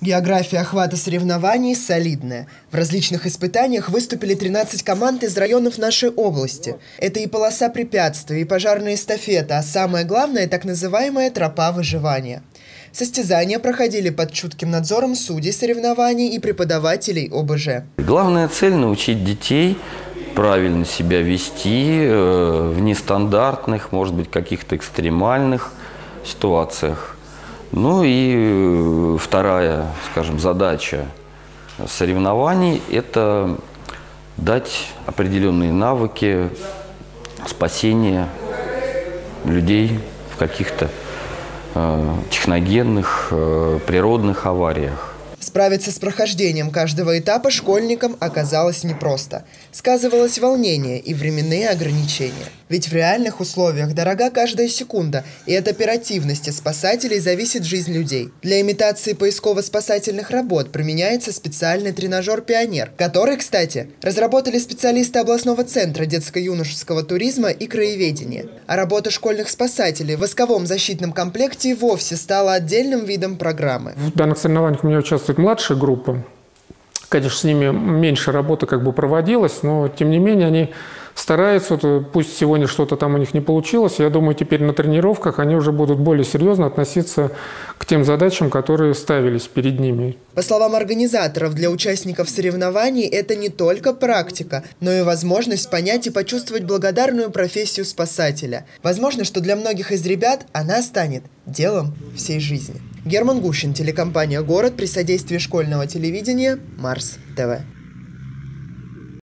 География охвата соревнований солидная. В различных испытаниях выступили 13 команд из районов нашей области. Это и полоса препятствий, и пожарная эстафета, а самое главное – так называемая тропа выживания. Состязания проходили под чутким надзором судей соревнований и преподавателей ОБЖ. Главная цель – научить детей правильно себя вести в нестандартных, может быть, каких-то экстремальных ситуациях. Ну и вторая, скажем, задача соревнований – это дать определенные навыки спасения людей в каких-то техногенных, природных авариях. Справиться с прохождением каждого этапа школьникам оказалось непросто. Сказывалось волнение и временные ограничения. Ведь в реальных условиях дорога каждая секунда, и от оперативности спасателей зависит жизнь людей. Для имитации поисково-спасательных работ применяется специальный тренажер «Пионер», который, кстати, разработали специалисты областного центра детско-юношеского туризма и краеведения. А работа школьных спасателей в восковом защитном комплекте и вовсе стала отдельным видом программы. В данных соревнованиях у меня участвует младшая группа. Конечно, с ними меньше работы проводилось, но тем не менее они стараются, пусть сегодня что-то там у них не получилось, я думаю, теперь на тренировках они уже будут более серьезно относиться к тем задачам, которые ставились перед ними. По словам организаторов, для участников соревнований это не только практика, но и возможность понять и почувствовать благодарную профессию спасателя. Возможно, что для многих из ребят она станет делом всей жизни. Герман Гущин, телекомпания «Город» при содействии школьного телевидения Марс ТВ.